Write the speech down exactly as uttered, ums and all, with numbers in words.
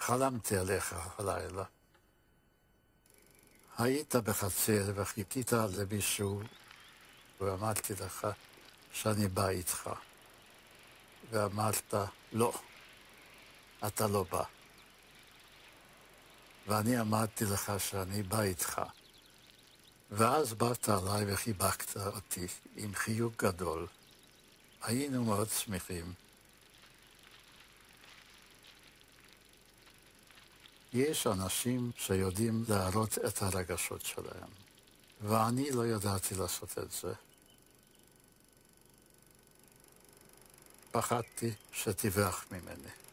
חלמתי עליך הלילה. היית בחצר וחיכית למישהו, ואמרתי לך שאני בא איתך. ואמרת, לא, אתה לא בא. ואני אמרתי לך שאני בא איתך. ואז באת עליי וחיבקת אותי עם חיוך גדול. היינו מאוד שמחים. יש אנשים שיודעים להראות את הרגשות שלהם, ואני לא ידעתי לעשות את זה. פחדתי שתברח ממני.